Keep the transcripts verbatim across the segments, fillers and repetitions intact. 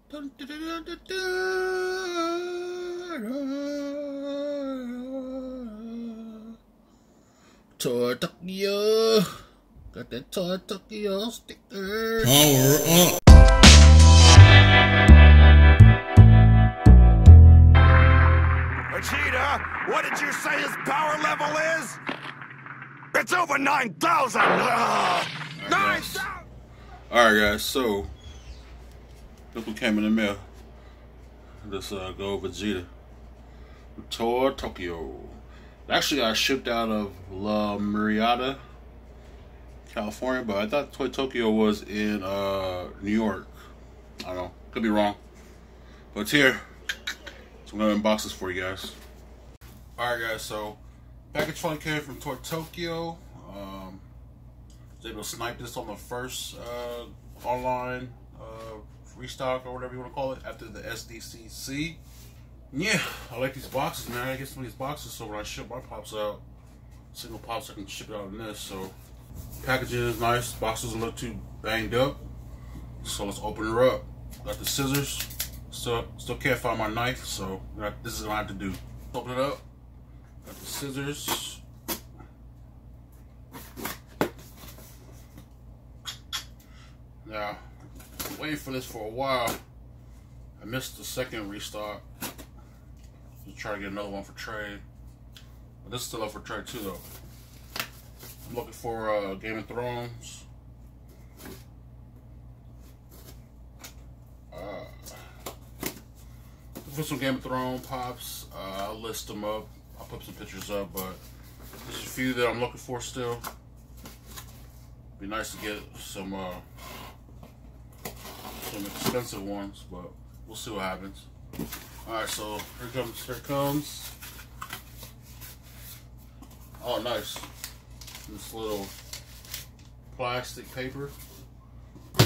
Dun, dun, dun, dun, dun, dun. Toy Tokyo. Got that Toy Tokyo sticker. Power up. Vegeta, what did you say his power level is? It's over nine thousand! nine thousand! Alright guys, so look what came in the mail. This uh, go Vegeta. Toy Tokyo. Actually got shipped out of La Mirada, California, but I thought Toy Tokyo was in uh, New York. I don't know, could be wrong. But it's here. So I'm gonna unbox this for you guys. Alright guys, so package finally came from Toy Tokyo. Um, I was able to snipe this on the first uh, online uh, restock or whatever you want to call it after the S D C C. Yeah, I like these boxes, man. I get some of these boxes so when I ship my pops out, single pops, I can ship it out in this. So packaging is nice. Boxes don't look too banged up. So let's open her up. Got the scissors. Still, still can't find my knife, so this is what I have to do. Open it up. Got the scissors. Now, I'm waiting for this for a while. I missed the second restock. Just try to get another one for trade. But this is still up for trade too, though. I'm looking for uh, Game of Thrones. Uh, for some Game of Thrones pops. Uh, I'll list them up. I'll put some pictures up, but there's a few that I'm looking for still. Be nice to get some uh, some expensive ones, but we'll see what happens. Alright, so here comes, here it comes. Oh, nice. This little plastic paper. I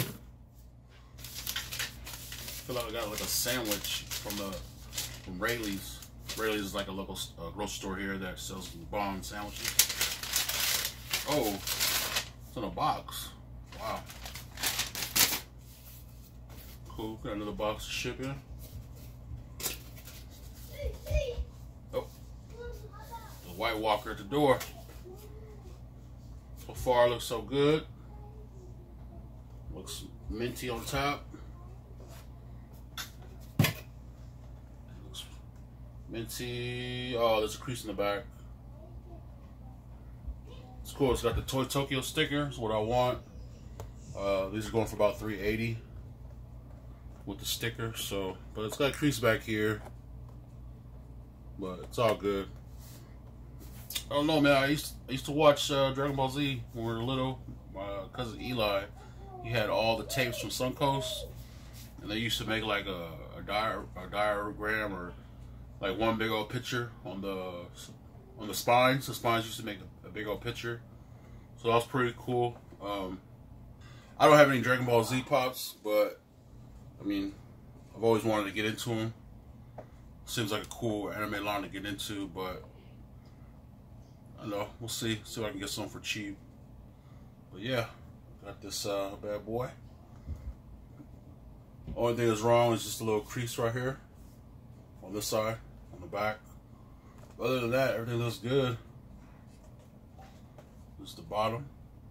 feel like I got like a sandwich from the from Rayleigh's. Rayleigh's is like a local uh, grocery store here that sells bomb sandwiches. Oh, it's in a box. Wow. Cool. Got another box to ship in. Oh, the White Walker at the door. So far, looks so good. Looks minty on top. Looks minty. Oh, there's a crease in the back. It's cool. It's got the Toy Tokyo sticker. It's what I want. Uh, these are going for about three eighty with the sticker. So, but it's got a crease back here. But it's all good. I don't know, man. I used to, I used to watch uh, Dragon Ball Z when we were little. My cousin Eli, he had all the tapes from Suncoast, and they used to make like a, a, dia a diagram or like one big old picture on the on the spines. The spines used to make a, a big old picture, so that was pretty cool. Um, I don't have any Dragon Ball Z pops, but I mean, I've always wanted to get into them. Seems like a cool anime line to get into, but I don't know. We'll see. See if I can get some for cheap. But yeah, got this uh, bad boy. Only thing that's wrong is just a little crease right here on this side, on the back. But other than that, everything looks good. This is the bottom.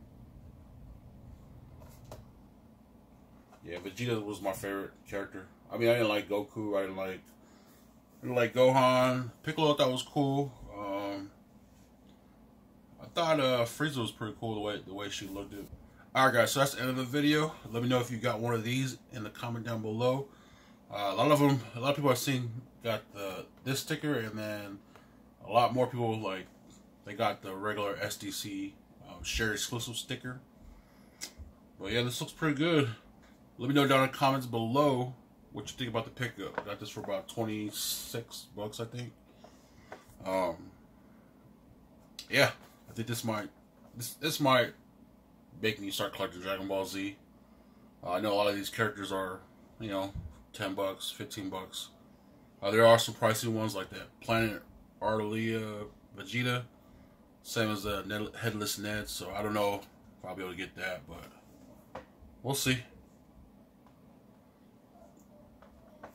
Yeah, Vegeta was my favorite character. I mean, I didn't like Goku. I didn't like, I didn't like Gohan. Piccolo I thought was cool. Um, I thought uh, Frieza was pretty cool the way the way she looked it. Alright guys, so that's the end of the video. Let me know if you got one of these in the comment down below. Uh, a lot of them, a lot of people I've seen got the this sticker, and then a lot more people like they got the regular S D C um, shared exclusive sticker. But yeah, this looks pretty good. Let me know down in the comments below what you think about the pickup. I got this for about twenty-six bucks, I think. Um, yeah, I think this might this this might make me start collecting Dragon Ball Z. Uh, I know a lot of these characters are, you know, ten bucks, fifteen bucks. Uh, there are some pricey ones like that Planet Artelia Vegeta, same as the Ned, Headless Ned. So I don't know if I'll be able to get that, but we'll see.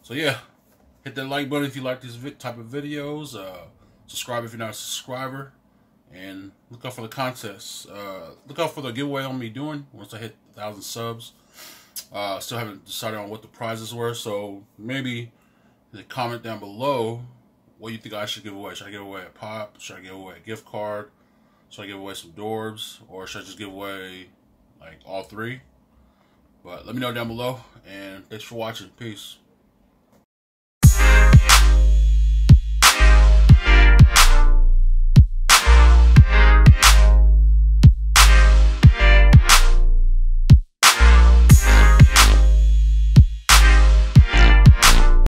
So yeah, hit that like button if you like these type of videos. Uh, subscribe if you're not a subscriber. And look out for the contests. Uh, look out for the giveaway I'm be doing once I hit a thousand subs. Uh, still haven't decided on what the prizes were, so maybe comment down below what you think I should give away. Should I give away a pop? Should I give away a gift card? Should I give away some Dorbs? Or should I just give away like all three? But let me know down below. And thanks for watching. Peace.